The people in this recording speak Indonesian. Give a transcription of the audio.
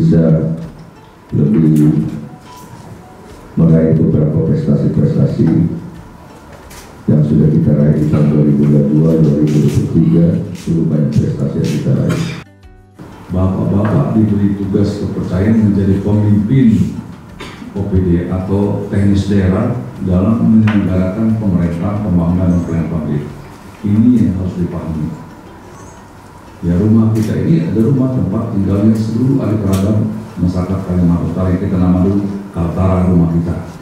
bisa lebih meraih beberapa prestasi-prestasi yang sudah kita raih di tahun 2022, 2023, cukup banyak prestasi yang kita raih. Bapak-bapak diberi tugas kepercayaan menjadi pemimpin OPD atau teknis daerah dalam menyelenggarakan pemerintahan pembangunan dan pelayanan publik. Ini yang harus dipahami. Ya, rumah kita ini ada rumah tempat tinggalnya seluruh ahli peragam masyarakat Kalimantan Utara yang kita nama dulu Kaltara rumah kita.